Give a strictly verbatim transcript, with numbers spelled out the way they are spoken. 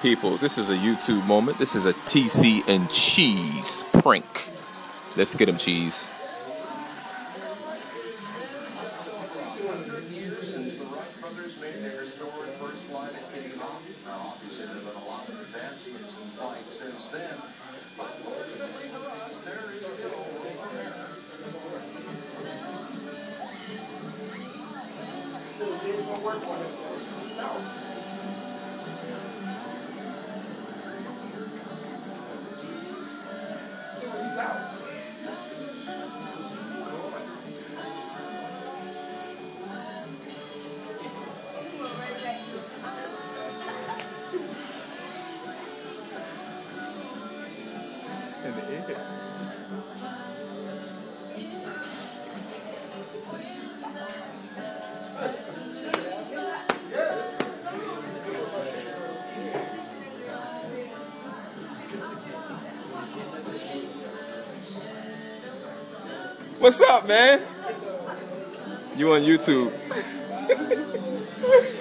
peoples, this is a YouTube moment. This is a T C and Cheese prank. Let's get him, Cheese. What's up, man? You on YouTube?